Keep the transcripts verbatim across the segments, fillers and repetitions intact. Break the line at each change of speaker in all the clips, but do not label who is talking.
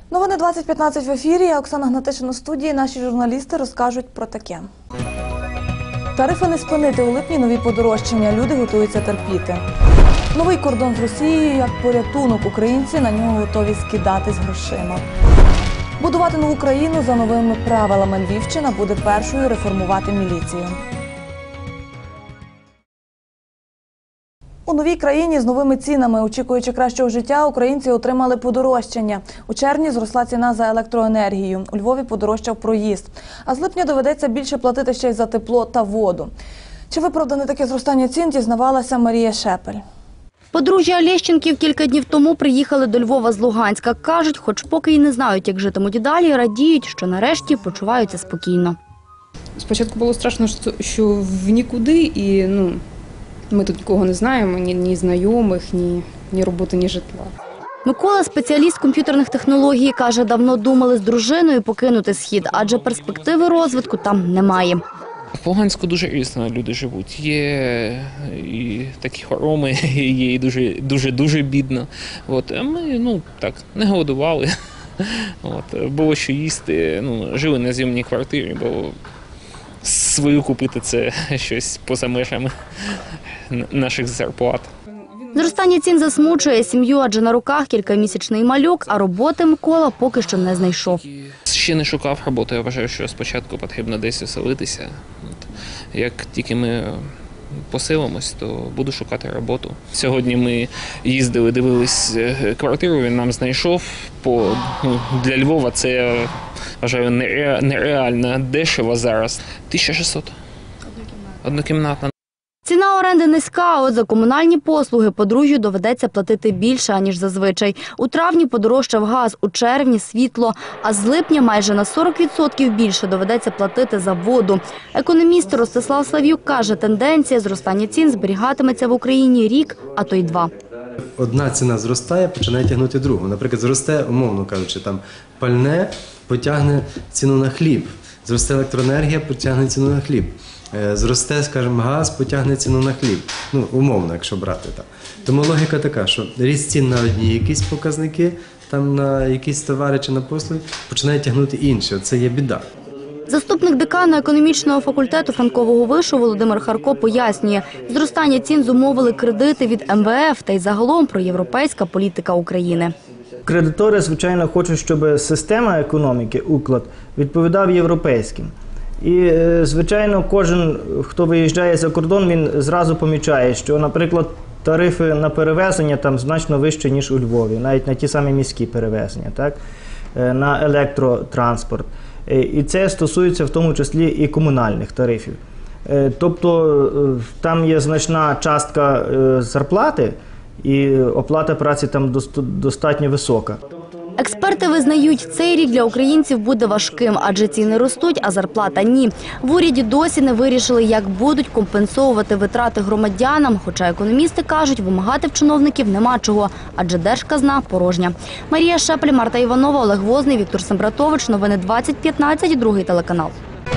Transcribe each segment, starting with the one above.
Новини двадцять п'ятнадцять в ефірі. Я Оксана Гнатишин у студії. Наші журналісти розкажуть про таке. Тарифи не спинити. У липні нові подорожчання. Люди готуються терпіти. Новий кордон з Росією як порятунок. Українці на нього готові скидатись грошима. Будувати нову країну за новими правилами. Львівщина буде першою реформувати міліцію. У новій країні з новими цінами, очікуючи кращого життя, українці отримали подорожчання. У червні зросла ціна за електроенергію. У Львові подорожчав проїзд. А з липня доведеться більше платити ще й за тепло та воду. Чи виправдане таке зростання цін, дізнавалася Марія Шепель.
Подружжя Олещенків кілька днів тому приїхали до Львова з Луганська. Кажуть, хоч поки й не знають, як житимуть і далі, радіють, що нарешті почуваються спокійно.
Спочатку було страшно, що в нікуди, і ну, ми тут нікого не знаємо, ні, ні знайомих, ні, ні роботи, ні житла.
Микола, спеціаліст комп'ютерних технологій, каже, давно думали з дружиною покинути Схід, адже перспективи розвитку там немає.
В Луганську дуже різно люди живуть. Є і такі хороми, є і дуже-дуже бідно. От, а ми, ну, так, не голодували. От, було що їсти, ну, жили на зйомній квартирі, бо свою купити – це щось поза межами наших зарплат.
Зростання цін засмучує сім'ю, адже на руках кількамісячний малюк, а роботи Микола поки що не знайшов.
Ще не шукав роботи, я вважаю, що спочатку потрібно десь оселитися. От. Як тільки ми поселимось, то буду шукати роботу. Сьогодні ми їздили, дивились квартиру, він нам знайшов. По, ну, для Львова це, вважаю, нереально дешево зараз. тисяча шістсот. Однокімнатна.
Ціна оренди низька, а от за комунальні послуги подружжю доведеться платити більше, аніж зазвичай. У травні подорожчав газ, у червні – світло, а з липня майже на сорок відсотків більше доведеться платити за воду. Економіст Ростислав Слав'юк каже, тенденція зростання цін зберігатиметься в Україні рік, а то й два.
Одна ціна зростає, починає тягнути другу. Наприклад, зросте, умовно кажучи, там пальне потягне ціну на хліб, зросте електроенергія, потягне ціну на хліб. Зросте, скажімо, газ, потягне ціну на хліб. Ну, умовно, якщо брати так. Тому логіка така, що ріст цін на одні якісь показники, там на якісь товари чи на послуги, починає тягнути інші. Це є біда.
Заступник декана економічного факультету Франкового вишу Володимир Харко пояснює, зростання цін зумовили кредити від ем ве еф та й загалом проєвропейська політика України.
Кредитори, звичайно, хочуть, щоб система економіки, уклад, відповідав європейським. І, звичайно, кожен, хто виїжджає за кордон, він зразу помічає, що, наприклад, тарифи на перевезення там значно вищі, ніж у Львові, навіть на ті самі міські перевезення, так? На електротранспорт. І це стосується в тому числі і комунальних тарифів. Тобто там є значна частка зарплати і оплата праці там достатньо висока.
Експерти визнають, цей рік для українців буде важким, адже ціни ростуть, а зарплата – ні. В уряді досі не вирішили, як будуть компенсовувати витрати громадянам, хоча економісти кажуть, вимагати в чиновників нема чого, адже держказна порожня. Марія Шепель, Марта Іванова, Олег Возний, Віктор Сембратович. Новини двадцять п'ятнадцять, другий телеканал.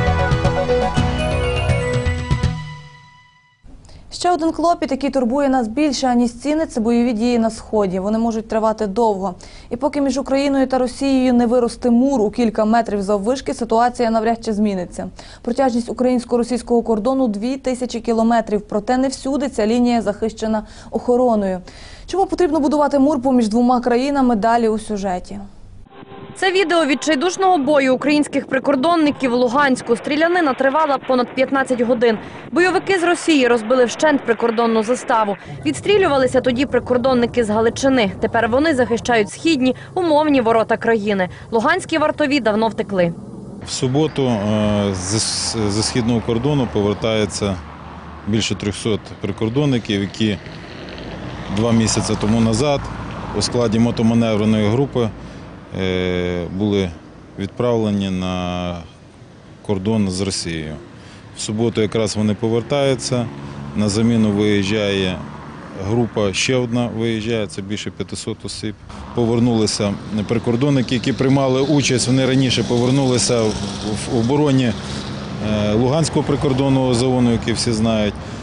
Ще один клопіт, який турбує нас більше, аніж ціни – це бойові дії на Сході. Вони можуть тривати довго. І поки між Україною та Росією не виросте мур у кілька метрів заввишки, ситуація навряд чи зміниться. Протяжність українсько-російського кордону – дві тисячі кілометрів, проте не всюди ця лінія захищена охороною. Чому потрібно будувати мур поміж двома країнами – далі у сюжеті.
Це відео відчайдушного бою українських прикордонників у Луганську. Стрілянина тривала понад п'ятнадцять годин. Бойовики з Росії розбили вщент прикордонну заставу. Відстрілювалися тоді прикордонники з Галичини. Тепер вони захищають східні, умовні ворота країни. Луганські вартові давно втекли.
В суботу зі східного кордону повертається більше трьохсот прикордонників, які два місяці тому назад у складі мотоманевреної групи були відправлені на кордон з Росією. В суботу якраз вони повертаються, на заміну виїжджає група, ще одна виїжджає, це більше п'ятисот осіб. Повернулися прикордонники, які приймали участь, вони раніше повернулися в обороні Луганського прикордонного загону, який всі знають.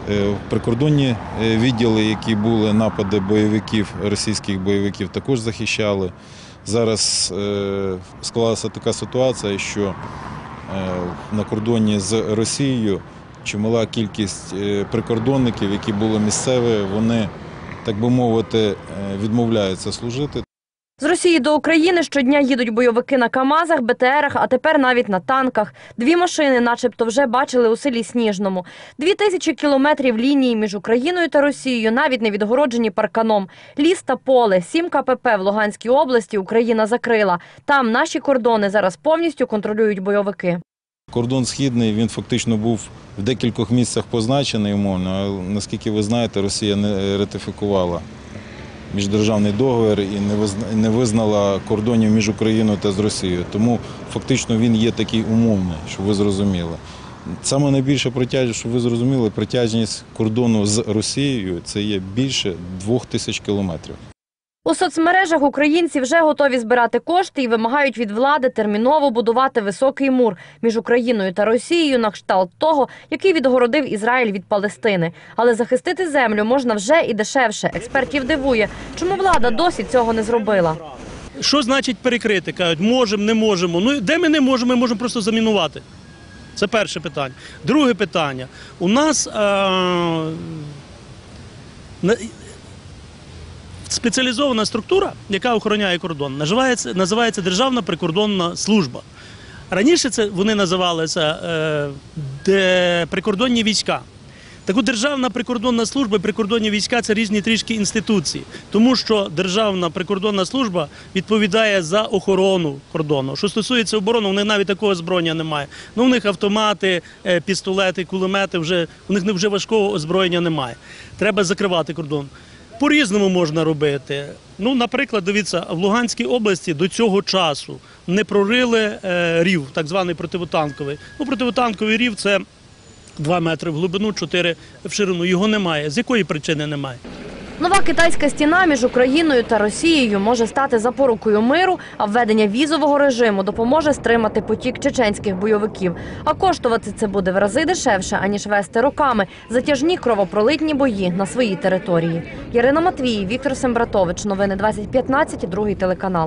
Прикордонні відділи, які були напади бойовиків, російських бойовиків, також захищали. Зараз склалася така ситуація, що на кордоні з Росією чимала кількість прикордонників, які були місцеві, вони, так би мовити, відмовляються служити.
З Росії до України щодня їдуть бойовики на КАМАЗах, БТРах, а тепер навіть на танках. Дві машини начебто вже бачили у селі Сніжному. Дві тисячі кілометрів лінії між Україною та Росією навіть не відгороджені парканом. Ліс та поле, сім ка пе пе в Луганській області Україна закрила. Там наші кордони зараз повністю контролюють бойовики.
Кордон східний, він фактично був в декількох місцях позначений умовно, а наскільки ви знаєте, Росія не ратифікувала міждержавний договір і не визнала кордонів між Україною та з Росією. Тому фактично він є такий умовний, щоб ви зрозуміли. Саме найбільша протяжність, щоб ви зрозуміли, протяжність кордону з Росією – це є більше двох тисяч кілометрів.
У соцмережах українці вже готові збирати кошти і вимагають від влади терміново будувати високий мур між Україною та Росією на кшталт того, який відгородив Ізраїль від Палестини. Але захистити землю можна вже і дешевше. Експертів дивує, чому влада досі цього не зробила.
Що значить перекрити? Кажуть, можемо, не можемо. Ну, де ми не можемо, ми можемо просто замінувати. Це перше питання. Друге питання. У нас а, спеціалізована структура, яка охороняє кордон, називається, називається Державна прикордонна служба. Раніше це вони називалися е, де, прикордонні війська. Так от Державна прикордонна служба і прикордонні війська – це різні трішки інституції. Тому що Державна прикордонна служба відповідає за охорону кордону. Що стосується оборони, у них навіть такого озброєння немає. Ну, у них автомати, пістолети, кулемети, вже, у них вже важкого озброєння немає. Треба закривати кордон. По-різному можна робити. Ну, наприклад, дивіться, в Луганській області до цього часу не прорили е, рів, так званий противотанковий. Ну, противотанковий рів – це два метри в глибину, чотири в ширину. Його немає. З якої причини немає?
Нова китайська стіна між Україною та Росією може стати запорукою миру, а введення візового режиму допоможе стримати потік чеченських бойовиків. А коштувати це буде в рази дешевше, аніж вести роками затяжні кровопролитні бої на своїй території. Ярина Матвій, Віктор Сембратович. Новини двадцять п'ятнадцять, другий телеканал.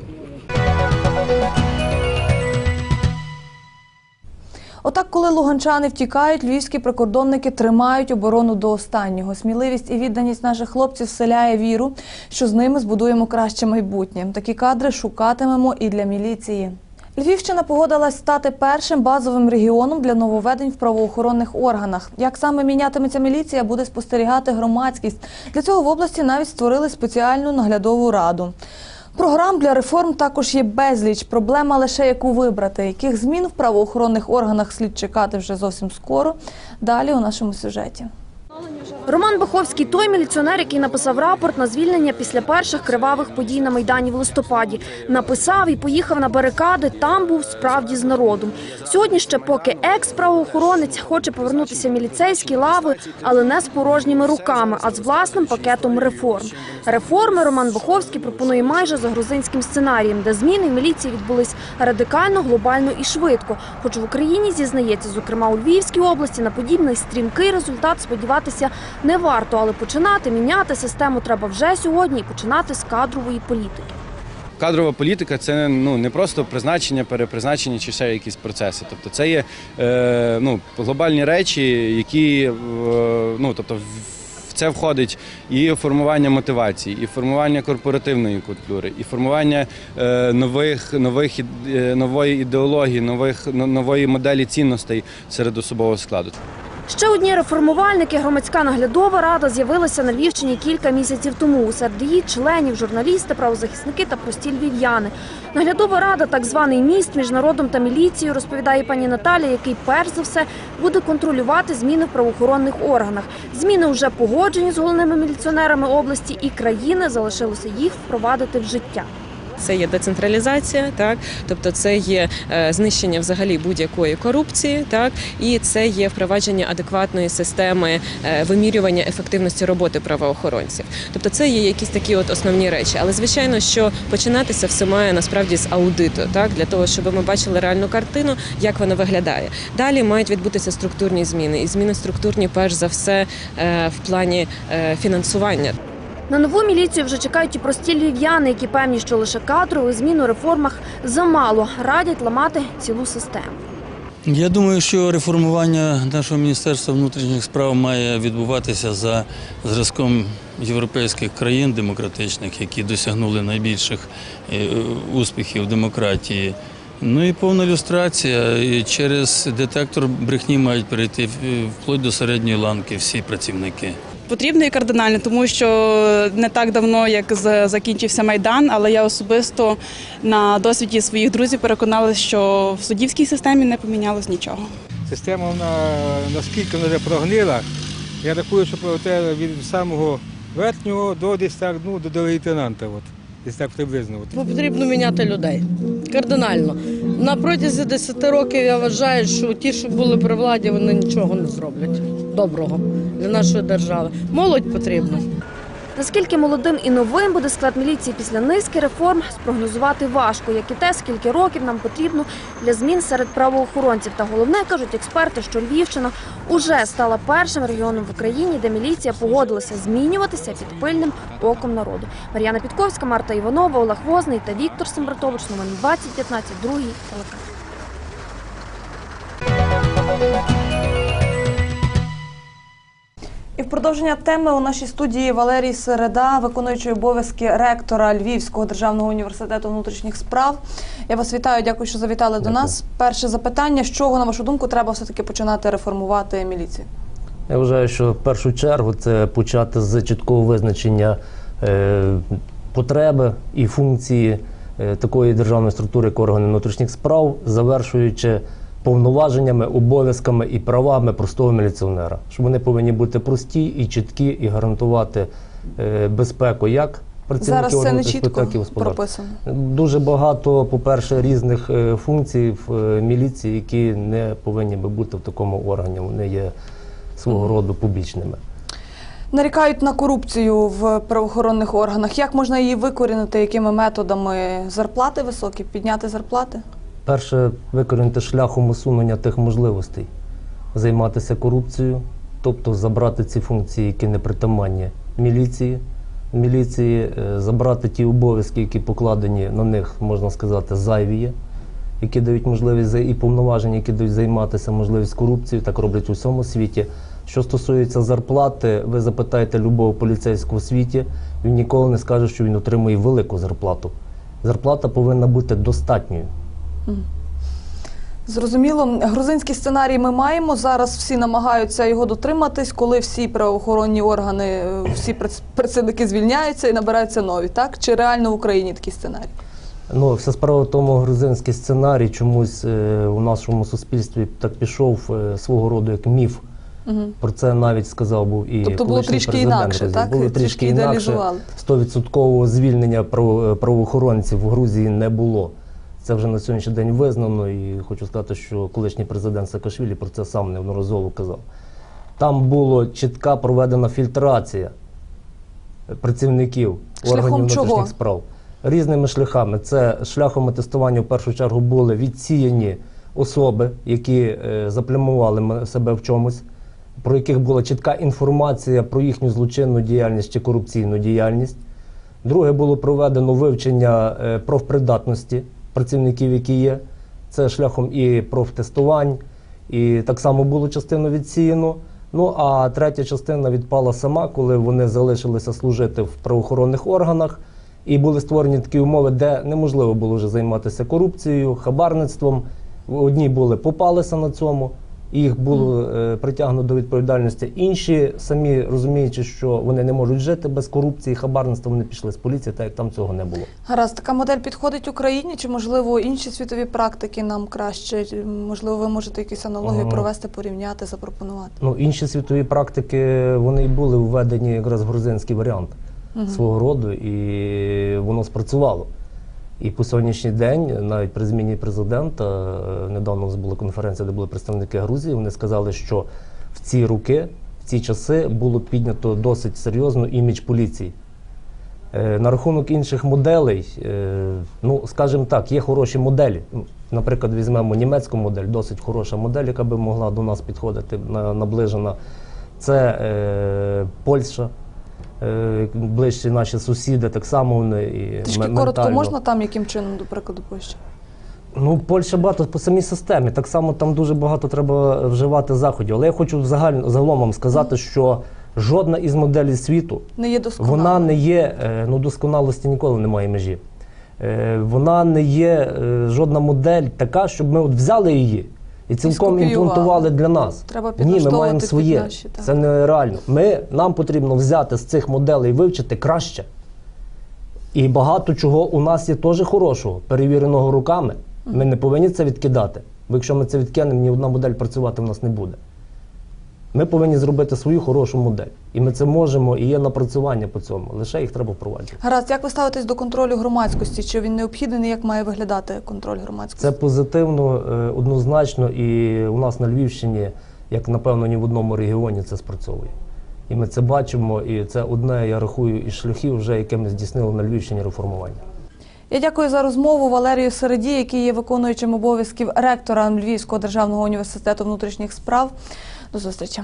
Отак, коли луганчани втікають, львівські прикордонники тримають оборону до останнього. Сміливість і відданість наших хлопців вселяє віру, що з ними збудуємо краще майбутнє. Такі кадри шукатимемо і для міліції. Львівщина погодилась стати першим базовим регіоном для нововведень в правоохоронних органах. Як саме мінятиметься міліція, буде спостерігати громадськість. Для цього в області навіть створили спеціальну наглядову раду. Програм для реформ також є безліч. Проблема лише яку вибрати. Яких змін в правоохоронних органах слід чекати вже зовсім скоро. Далі у нашому сюжеті.
Роман Баховський – той міліціонер, який написав рапорт на звільнення після перших кривавих подій на Майдані в листопаді. Написав і поїхав на барикади, там був справді з народом. Сьогодні ще поки екс-правоохоронець хоче повернутися в міліцейські лави, але не з порожніми руками, а з власним пакетом реформ. Реформи Роман Баховський пропонує майже за грузинським сценарієм, де зміни в міліції відбулись радикально, глобально і швидко. Хоч в Україні, зізнається, зокрема у Львівській області, на подібний стрімкий результат сподіватися не варто, але починати міняти систему треба вже сьогодні і починати з кадрової політики.
Кадрова політика – це ну, не просто призначення, перепризначення чи ще якісь процеси. Тобто це є е, ну, глобальні речі, які е, ну, тобто, в це входить і формування мотивації, і формування корпоративної культури, і формування е, нових, нових, е, нової ідеології, нових, нової моделі цінностей серед особового складу.
Ще одні реформувальники, громадська наглядова рада, з'явилася на Львівщині кілька місяців тому. Серед її членів – журналісти, правозахисники та прості львів'яни. Наглядова рада – так званий міст між народом та міліцією, розповідає пані Наталя, який перш за все буде контролювати зміни в правоохоронних органах. Зміни вже погоджені з головними міліціонерами області і країни, залишилося їх впровадити в життя.
це є децентралізація, так, тобто це є е, знищення взагалі будь-якої корупції, так, і це є впровадження адекватної системи е, вимірювання ефективності роботи правоохоронців. Тобто це є якісь такі от основні речі. Але звичайно, що починатися все має насправді з аудиту, так, для того, щоб ми бачили реальну картину, як вона виглядає. Далі мають відбутися структурні зміни, і зміни структурні перш за все е, в плані е, фінансування.
На нову міліцію вже чекають і прості львів'яни, які певні, що лише кадрових змін у реформах замало, радять ламати цілу систему.
Я думаю, що реформування нашого Міністерства внутрішніх справ має відбуватися за зразком європейських країн демократичних, які досягнули найбільших успіхів в демократії. Ну і повна люстрація. І через детектор брехні мають перейти вплоть до середньої ланки всі працівники.
Потрібно і кардинально, тому що не так давно, як закінчився Майдан, але я особисто на досвіді своїх друзів переконалася, що в суддівській системі не помінялось нічого.
Система, вона, наскільки вона вже прогнила, я рахую, що від самого верхнього до десь так, ну, до лейтенанта. От. Десь так приблизно.
Потрібно міняти людей. Кардинально. На протязі десяти років я вважаю, що ті, що були при владі, вони нічого не зроблять доброго для нашої держави. Молодь потрібна.
Наскільки молодим і новим буде склад міліції після низки реформ, спрогнозувати важко, як і те, скільки років нам потрібно для змін серед правоохоронців. Та головне, кажуть експерти, що Львівщина уже стала першим регіоном в Україні, де міліція погодилася змінюватися під пильним оком народу. Мар'яна Підковська, Марта Іванова, Олег Возний та Віктор Сембратович. Номер двадцять п'ятнадцять, другий телеканал.
І в продовження теми у нашій студії Валерій Середа, виконуючий обов'язки ректора Львівського державного університету внутрішніх справ. Я вас вітаю, дякую, що завітали дякую. до нас. Перше запитання, з чого, на вашу думку, треба все-таки починати реформувати міліцію?
Я вважаю, що в першу чергу це почати з чіткого визначення е, потреби і функції е, такої державної структури, як органи внутрішніх справ, завершуючи повноваженнями, обов'язками і правами простого міліціонера. Що вони повинні бути прості і чіткі, і гарантувати е, безпеку як працівників органів безпеки, так і господарства. Дуже багато, по-перше, різних е, функцій в е, міліції, які не повинні би бути в такому органі. Вони є свого роду публічними.
Нарікають на корупцію в правоохоронних органах. Як можна її викорінити, якими методами? Зарплати високі, підняти зарплати?
Перше, викорінити шляхом усунення тих можливостей, займатися корупцією, тобто забрати ці функції, які не притаманні міліції, міліції, забрати ті обов'язки, які покладені на них, можна сказати, зайві, які дають можливість і повноваження, які дають займатися можливість корупцією, так роблять у всьому світі. Що стосується зарплати, ви запитаєте любого поліцейського у світі, він ніколи не скаже, що він отримує велику зарплату. Зарплата повинна бути достатньою.
Зрозуміло. Грузинський сценарій ми маємо. Зараз всі намагаються його дотриматись, коли всі правоохоронні органи, всі працівники звільняються і набираються нові, так? Чи реально в Україні такий сценарій?
Ну, вся справа в тому, грузинський сценарій чомусь е, у нашому суспільстві так пішов е, свого роду як міф. Угу. Про це навіть сказав був і
тобто було трішки інакше, так?
Було трішки, трішки інакше. сто відсотків звільнення правоохоронців в Грузії не було. Це вже на сьогоднішній день визнано, і хочу сказати, що колишній президент Саакашвілі про це сам неодноразово казав. Там була чітка проведена фільтрація працівників органів внутрішніх справ. Різними шляхами. Це шляхом тестування в першу чергу були відсіяні особи, які е, заплямували себе в чомусь, про яких була чітка інформація про їхню злочинну діяльність чи корупційну діяльність. Друге, було проведено вивчення е, профпридатності працівників, які є. Це шляхом і профтестувань, і так само було частину відсіяно. Ну, а третя частина відпала сама, коли вони залишилися служити в правоохоронних органах, і були створені такі умови, де неможливо було вже займатися корупцією, хабарництвом. Одні були, попалися на цьому, і їх було е, притягнуто до відповідальності. Інші, самі розуміючи, що вони не можуть жити без корупції, хабарництва, вони пішли з поліції, так як там цього не було.
Гаразд, така модель підходить Україні, чи, можливо, інші світові практики нам краще? Можливо, ви можете якісь аналогії ага. провести, порівняти, запропонувати?
Ну, інші світові практики, вони і були введені якраз в грузинський варіант ага. свого роду, і воно спрацювало. І по сьогоднішній день, навіть при зміні президента, е, недавно у нас була конференція, де були представники Грузії, вони сказали, що в ці роки, в ці часи було піднято досить серйозно імідж поліції. Е, на рахунок інших моделей, е, ну, скажімо так, є хороші моделі. Наприклад, візьмемо німецьку модель, досить хороша модель, яка би могла до нас підходити, на, наближена. Це е, Польща, е, ближчі наші сусіди, так само вони і
Трішки
ментально.
коротко можна там, яким чином, до прикладу, Польща?
Ну, Польща багато по самій системі, так само там дуже багато треба вживати заходів. Але я хочу взагалі, загалом вам сказати, що жодна із моделей світу,
Не є досконало.
вона не є, е, ну, досконалості ніколи немає межі. Е, вона не є е, жодна модель така, щоб ми от взяли її і цілком
скопіювали.
імплантували для нас.
Треба
Ні, ми
підлаштовувати
маємо
під
своє.
наші, так.
Це нереально. Ми, нам потрібно взяти з цих моделей і вивчити краще. І багато чого у нас є теж хорошого, перевіреного руками. Ми не повинні це відкидати. Бо якщо ми це відкинемо, ні одна модель працювати в нас не буде. Ми повинні зробити свою хорошу модель. І ми це можемо, і є напрацювання по цьому. Лише їх треба впроваджувати.
Гаразд, як ви ставитесь до контролю громадськості? Чи він необхідний, і як має виглядати контроль громадськості?
Це позитивно, е, однозначно, і у нас на Львівщині, як напевно ні в одному регіоні, це спрацьовує. І ми це бачимо, і це одне, я рахую, із шляхів, вже яке ми здійснили на Львівщині реформування.
Я дякую за розмову Валерію Середі, який є виконуючим обов'язків ректора Львівського державного університету внутрішніх справ. До зустрічі.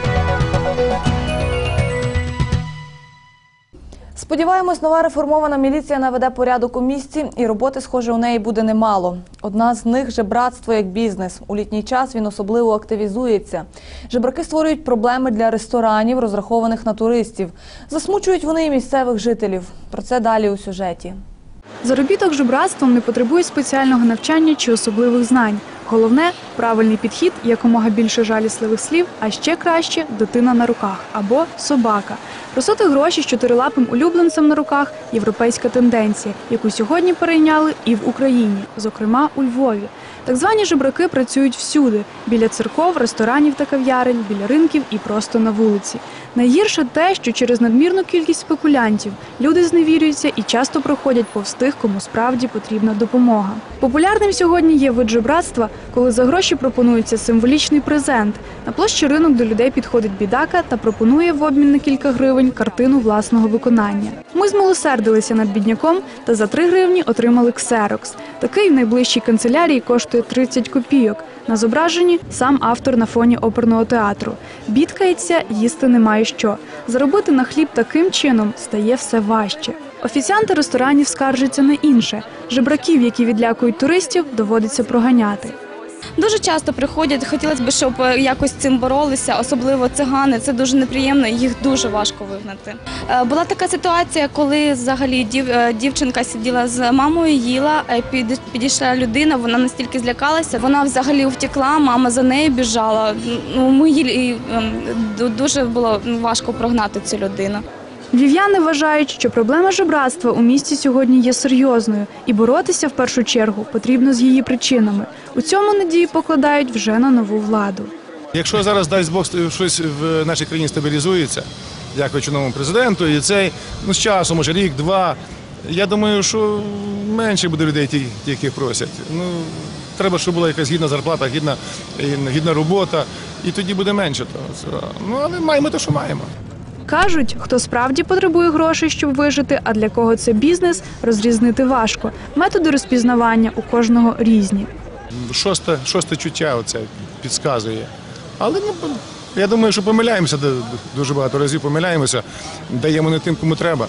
Сподіваємось, нова реформована міліція наведе порядок у місті, і роботи, схоже, у неї буде немало. Одна з них – жебрацтво як бізнес. У літній час він особливо активізується. Жебраки створюють проблеми для ресторанів, розрахованих на туристів. Засмучують вони і місцевих жителів. Про це далі у сюжеті.
Заробіток жебрацтвом не потребує спеціального навчання чи особливих знань. Головне – правильний підхід, якомога більше жалісливих слів, а ще краще – дитина на руках або собака. Просити гроші з чотирилапим улюбленцем на руках – європейська тенденція, яку сьогодні перейняли і в Україні, зокрема у Львові. Так звані жебраки працюють всюди – біля церков, ресторанів та кав'ярень, біля ринків і просто на вулиці. Найгірше те, що через надмірну кількість спекулянтів люди зневірюються і часто проходять повз тих, кому справді потрібна допомога. Популярним сьогодні є вид жебрацтва, коли за гроші пропонується символічний презент. На площі Ринок до людей підходить бідака та пропонує в обмін на кілька гривень картину власного виконання. Ми змилосердилися над бідняком та за три гривні отримали ксерокс. Такий в найближчій канцелярії коштує тридцять копійок. На зображенні сам автор на фоні оперного театру. Бідкається, їсти немає що. Заробити на хліб таким чином стає все важче. Офіціанти ресторанів скаржаться на інше. Жебраків, які відлякують туристів, доводиться проганяти.
Дуже часто приходять, хотілося б, щоб якось з цим боролися, особливо цигани. Це дуже неприємно, їх дуже важко вигнати. Була така ситуація, коли взагалі дів, дівчинка сиділа з мамою, їла, під, підійшла людина, вона настільки злякалася, вона взагалі втекла, мама за нею біжала. Ну, ми її, дуже було важко прогнати цю людину.
Львів'яни вважають, що проблема жебрацтва у місті сьогодні є серйозною, і боротися в першу чергу потрібно з її причинами. У цьому надію покладають вже на нову владу.
Якщо зараз, дасть Бог, щось в нашій країні стабілізується, дякуючи новому президенту, і цей, ну, з часом, може рік, два, я думаю, що менше буде людей, ті, яких просять. Ну, треба, щоб була якась гідна зарплата, гідна, гідна робота, і тоді буде менше того. Ну, але маємо те, що маємо.
Кажуть, хто справді потребує грошей, щоб вижити, а для кого це бізнес, розрізнити важко. Методи розпізнавання у кожного різні.
Шосте, шосте чуття оце підказує. Але ну, я думаю, що помиляємося, дуже багато разів помиляємося, даємо не тим, кому треба.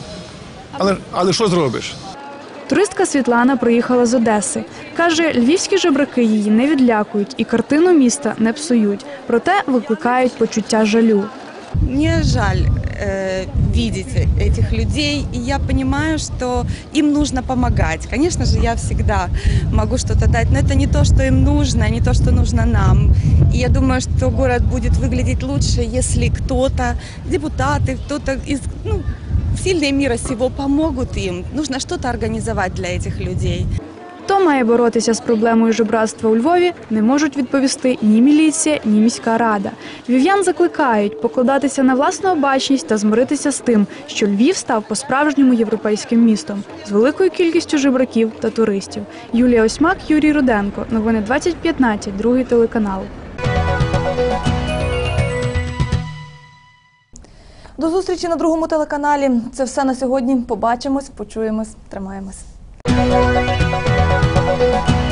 Але, але що зробиш?
Туристка Світлана приїхала з Одеси. Каже, львівські жебраки її не відлякують і картину міста не псують, проте викликають почуття жалю.
Мне жаль э, видеть этих людей, и я понимаю, что им нужно помогать. Конечно же, я всегда могу что-то дать, но это не то, что им нужно, не то, что нужно нам. И я думаю, что город будет выглядеть лучше, если кто-то, депутаты, кто-то из ну, сильные мира сего помогут им. Нужно что-то организовать для этих людей.
Хто має боротися з проблемою жебратства у Львові, не можуть відповісти ні міліція, ні міська рада. Львів'ян закликають покладатися на власну обачність та змиритися з тим, що Львів став по-справжньому європейським містом з великою кількістю жебраків та туристів. Юлія Осьмак, Юрій Руденко. Новини двадцять п'ятнадцять, другий телеканал.
До зустрічі на другому телеканалі. Це все на сьогодні. Побачимось, почуємось, тримаємось.